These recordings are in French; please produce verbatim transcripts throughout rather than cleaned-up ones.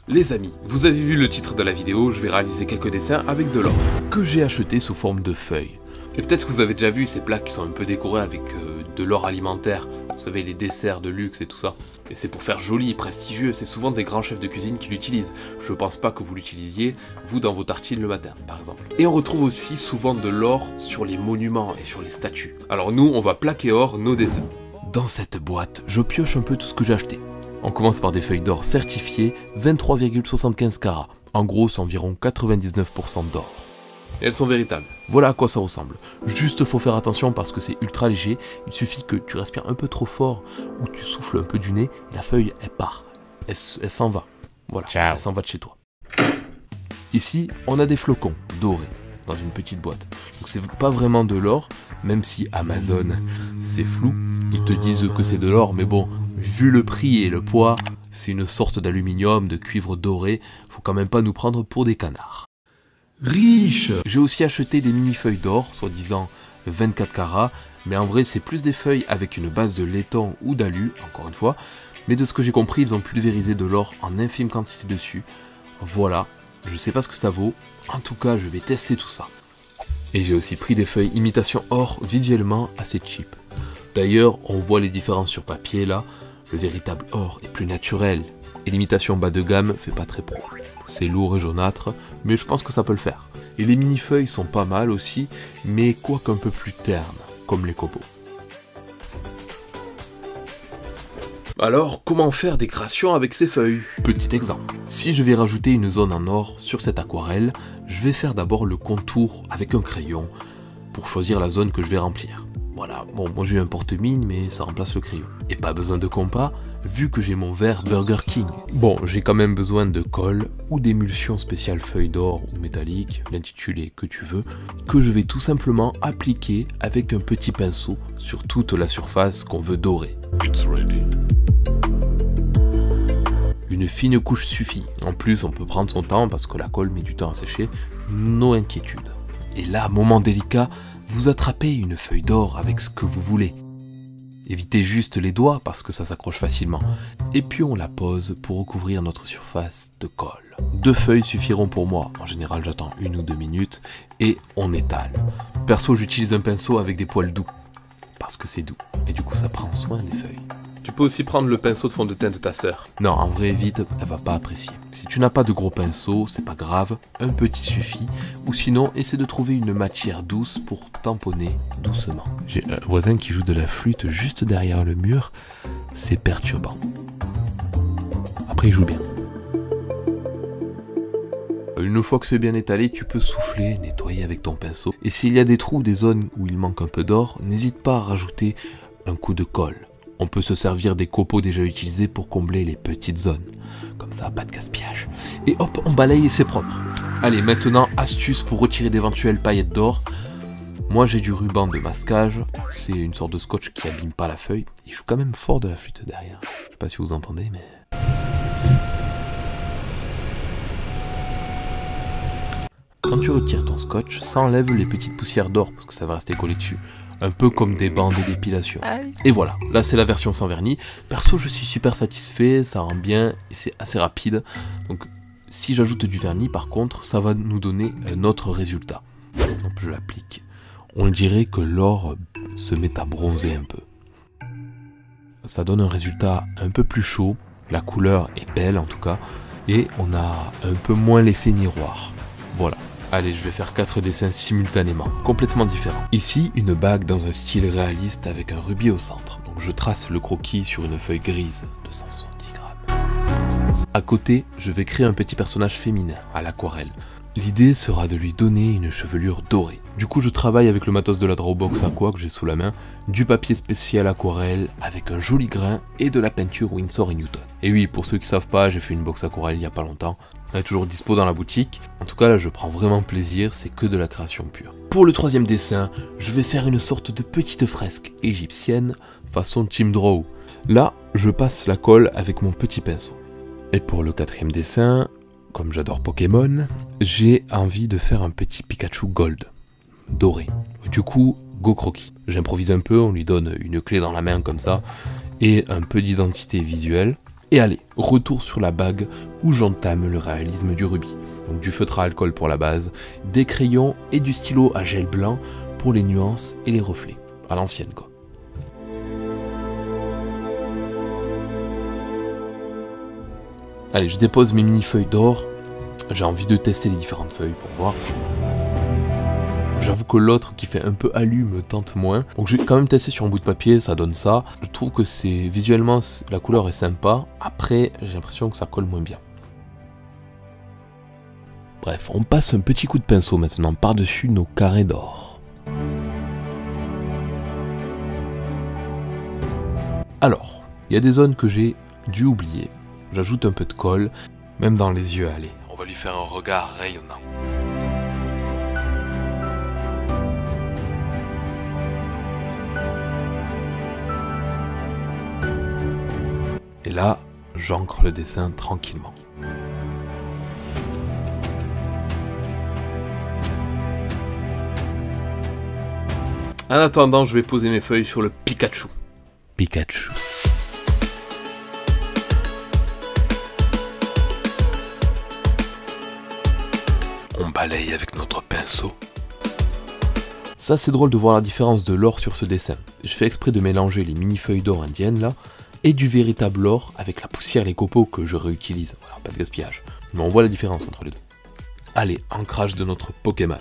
Les amis, vous avez vu le titre de la vidéo, je vais réaliser quelques dessins avec de l'or, que j'ai acheté sous forme de feuilles. Et peut-être que vous avez déjà vu ces plats qui sont un peu décorés avec euh, de l'or alimentaire, vous savez les desserts de luxe et tout ça. Et c'est pour faire joli et prestigieux, c'est souvent des grands chefs de cuisine qui l'utilisent. Je pense pas que vous l'utilisiez, vous dans vos tartines le matin par exemple. Et on retrouve aussi souvent de l'or sur les monuments et sur les statues. Alors nous, on va plaquer or nos dessins. Dans cette boîte, je pioche un peu tout ce que j'ai acheté. On commence par des feuilles d'or certifiées vingt-trois virgule soixante-quinze carats. En gros, c'est environ quatre-vingt-dix-neuf pour cent d'or. Et elles sont véritables. Voilà à quoi ça ressemble. Juste faut faire attention parce que c'est ultra léger. Il suffit que tu respires un peu trop fort ou tu souffles un peu du nez et la feuille elle part. Elle, elle s'en va. Voilà, ciao. Elle s'en va de chez toi. Ici, on a des flocons dorés dans une petite boîte. Donc c'est pas vraiment de l'or, même si Amazon c'est flou. Ils te disent que c'est de l'or, mais bon, vu le prix et le poids, c'est une sorte d'aluminium, de cuivre doré. Faut quand même pas nous prendre pour des canards. Riche! J'ai aussi acheté des mini-feuilles d'or, soi-disant vingt-quatre carats, mais en vrai c'est plus des feuilles avec une base de laiton ou d'alu, encore une fois, mais de ce que j'ai compris, ils ont pulvérisé de l'or en infime quantité dessus. Voilà, je sais pas ce que ça vaut, en tout cas je vais tester tout ça. Et j'ai aussi pris des feuilles imitation or visuellement assez cheap. D'ailleurs, on voit les différences sur papier là, le véritable or est plus naturel, et l'imitation bas de gamme fait pas très pro. C'est lourd et jaunâtre, mais je pense que ça peut le faire. Et les mini-feuilles sont pas mal aussi, mais quoique un peu plus ternes, comme les copeaux. Alors, comment faire des créations avec ces feuilles? Petit exemple. Si je vais rajouter une zone en or sur cette aquarelle, je vais faire d'abord le contour avec un crayon pour choisir la zone que je vais remplir. Voilà, bon, moi j'ai un porte-mine, mais ça remplace le crayon. Et pas besoin de compas, vu que j'ai mon verre Burger King. Bon, j'ai quand même besoin de colle ou d'émulsion spéciale feuille d'or ou métallique, l'intitulé que tu veux, que je vais tout simplement appliquer avec un petit pinceau sur toute la surface qu'on veut dorer. It's ready. Une fine couche suffit. En plus, on peut prendre son temps parce que la colle met du temps à sécher. No inquiétude. Et là, moment délicat, vous attrapez une feuille d'or avec ce que vous voulez. Évitez juste les doigts parce que ça s'accroche facilement. Et puis on la pose pour recouvrir notre surface de colle. Deux feuilles suffiront pour moi. En général, j'attends une ou deux minutes et on étale. Perso, j'utilise un pinceau avec des poils doux parce que c'est doux. Et du coup, ça prend soin des feuilles. Tu peux aussi prendre le pinceau de fond de teint de ta sœur. Non, en vrai, vite, elle va pas apprécier. Si tu n'as pas de gros pinceau, c'est pas grave, un petit suffit. Ou sinon, essaie de trouver une matière douce pour tamponner doucement. J'ai un voisin qui joue de la flûte juste derrière le mur. C'est perturbant. Après, il joue bien. Une fois que c'est bien étalé, tu peux souffler, nettoyer avec ton pinceau. Et s'il y a des trous, des zones où il manque un peu d'or, n'hésite pas à rajouter un coup de colle. On peut se servir des copeaux déjà utilisés pour combler les petites zones. Comme ça, pas de gaspillage. Et hop, on balaye et c'est propre. Allez, maintenant, astuce pour retirer d'éventuelles paillettes d'or. Moi, j'ai du ruban de masquage. C'est une sorte de scotch qui abîme pas la feuille. Il joue quand même fort de la flûte derrière. Je sais pas si vous entendez, mais... Quand tu retires ton scotch, ça enlève les petites poussières d'or parce que ça va rester collé dessus. Un peu comme des bandes d'épilation. Et voilà, là c'est la version sans vernis. Perso, je suis super satisfait, ça rend bien et c'est assez rapide. Donc si j'ajoute du vernis par contre, ça va nous donner un autre résultat. Donc je l'applique. On dirait que l'or se met à bronzer un peu. Ça donne un résultat un peu plus chaud. La couleur est belle en tout cas. Et on a un peu moins l'effet miroir. Voilà. Allez, je vais faire quatre dessins simultanément, complètement différents. Ici, une bague dans un style réaliste avec un rubis au centre. Donc je trace le croquis sur une feuille grise de cent soixante-dix grammes. À côté, je vais créer un petit personnage féminin à l'aquarelle. L'idée sera de lui donner une chevelure dorée. Du coup, je travaille avec le matos de la Drawbox Aqua que j'ai sous la main, du papier spécial aquarelle avec un joli grain et de la peinture Winsor et Newton. Et oui, pour ceux qui savent pas, j'ai fait une box aquarelle il y a pas longtemps. Elle est toujours dispo dans la boutique. En tout cas là je prends vraiment plaisir, c'est que de la création pure. Pour le troisième dessin, je vais faire une sorte de petite fresque égyptienne façon Team Draw. Là, je passe la colle avec mon petit pinceau. Et pour le quatrième dessin, comme j'adore Pokémon, j'ai envie de faire un petit Pikachu Gold, doré. Du coup, go croquis. J'improvise un peu, on lui donne une clé dans la main comme ça, et un peu d'identité visuelle. Et allez, retour sur la bague où j'entame le réalisme du rubis. Donc du feutre à alcool pour la base, des crayons et du stylo à gel blanc pour les nuances et les reflets. À l'ancienne quoi. Allez, je dépose mes mini feuilles d'or. J'ai envie de tester les différentes feuilles pour voir. J'avoue que l'autre qui fait un peu alu me tente moins. Donc je vais quand même tester sur un bout de papier, ça donne ça. Je trouve que c'est visuellement, la couleur est sympa. Après, j'ai l'impression que ça colle moins bien. Bref, on passe un petit coup de pinceau maintenant par-dessus nos carrés d'or. Alors, il y a des zones que j'ai dû oublier. J'ajoute un peu de colle, même dans les yeux, allez. On va lui faire un regard rayonnant. Et là, j'ancre le dessin tranquillement. En attendant, je vais poser mes feuilles sur le Pikachu. Pikachu. On balaye avec notre pinceau. Ça, c'est drôle de voir la différence de l'or sur ce dessin. Je fais exprès de mélanger les mini feuilles d'or indiennes là et du véritable or avec la poussière et les copeaux que je réutilise. Voilà, pas de gaspillage. Mais on voit la différence entre les deux. Allez, ancrage de notre Pokémon.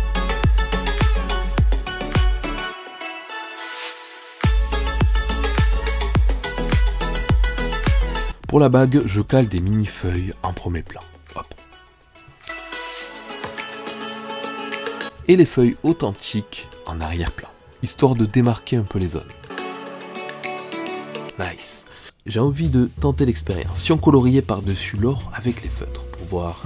Pour la bague, je cale des mini feuilles en premier plan. Hop. Et les feuilles authentiques en arrière-plan, histoire de démarquer un peu les zones. Nice. J'ai envie de tenter l'expérience. Si on coloriait par-dessus l'or avec les feutres, pour voir...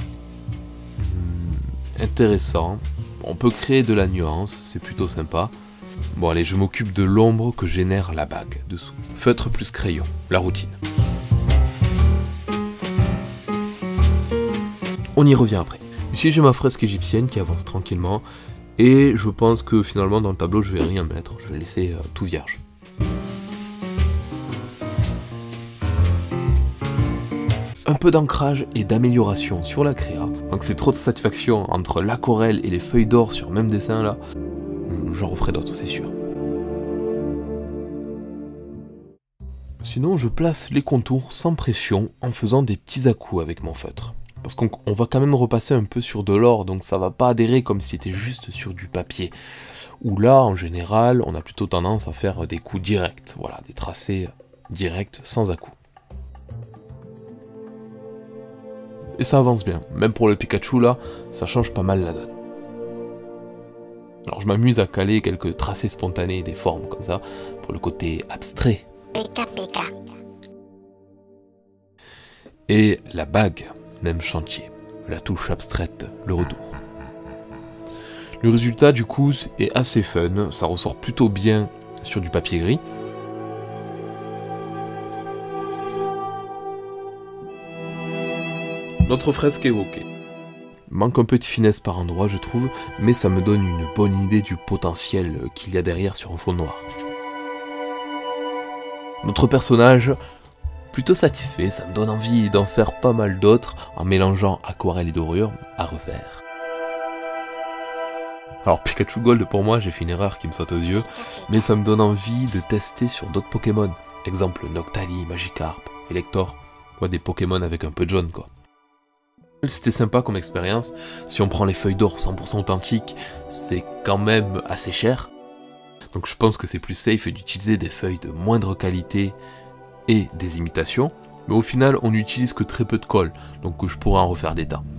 Hmm, intéressant. On peut créer de la nuance, c'est plutôt sympa. Bon allez, je m'occupe de l'ombre que génère la bague dessous. Feutre plus crayon, la routine. On y revient après. Ici j'ai ma fresque égyptienne qui avance tranquillement. Et je pense que finalement dans le tableau je vais rien mettre. Je vais laisser euh, tout vierge. Un peu d'ancrage et d'amélioration sur la créa. Donc c'est trop de satisfaction entre l'aquarelle et les feuilles d'or sur le même dessin là. J'en referai d'autres, c'est sûr. Sinon je place les contours sans pression en faisant des petits à-coups avec mon feutre. Parce qu'on va quand même repasser un peu sur de l'or, donc ça va pas adhérer comme si c'était juste sur du papier. Où là, en général, on a plutôt tendance à faire des coups directs. Voilà, des tracés directs sans à-coups. Et ça avance bien. Même pour le Pikachu, là, ça change pas mal la donne. Alors je m'amuse à caler quelques tracés spontanés, des formes comme ça, pour le côté abstrait. Pika, pika. Et la bague. Même chantier, la touche abstraite, le retour. Le résultat du coup est assez fun, ça ressort plutôt bien sur du papier gris. Notre fresque est ok. Manque un peu de finesse par endroit je trouve, mais ça me donne une bonne idée du potentiel qu'il y a derrière sur un fond noir. Notre personnage... plutôt satisfait, ça me donne envie d'en faire pas mal d'autres en mélangeant aquarelle et dorure à refaire. Alors Pikachu Gold pour moi j'ai fait une erreur qui me saute aux yeux, mais ça me donne envie de tester sur d'autres Pokémon. Exemple Noctali, Magikarp, Elector, quoi des Pokémon avec un peu de jaune quoi. C'était sympa comme expérience, si on prend les feuilles d'or cent pour cent authentiques, c'est quand même assez cher. Donc je pense que c'est plus safe d'utiliser des feuilles de moindre qualité et des imitations, mais au final on n'utilise que très peu de colle, donc je pourrais en refaire des tas.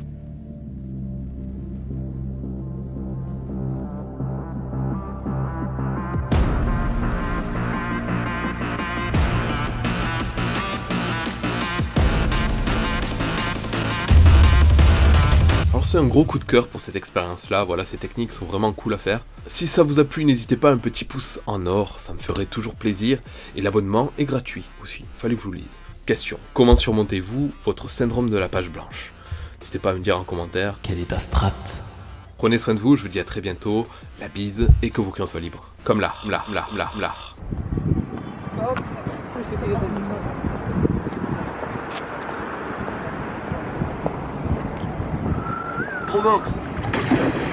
Alors c'est un gros coup de cœur pour cette expérience là, voilà, ces techniques sont vraiment cool à faire. Si ça vous a plu, n'hésitez pas à un petit pouce en or, ça me ferait toujours plaisir, et l'abonnement est gratuit aussi, fallait que je vous le dise. Question, comment surmontez-vous votre syndrome de la page blanche? N'hésitez pas à me dire en commentaire quelle est ta strat. Prenez soin de vous, je vous dis à très bientôt, la bise, et que vos crayons soient libres. Comme l'art, l'art, l'art, l'art, l'art. Atronox.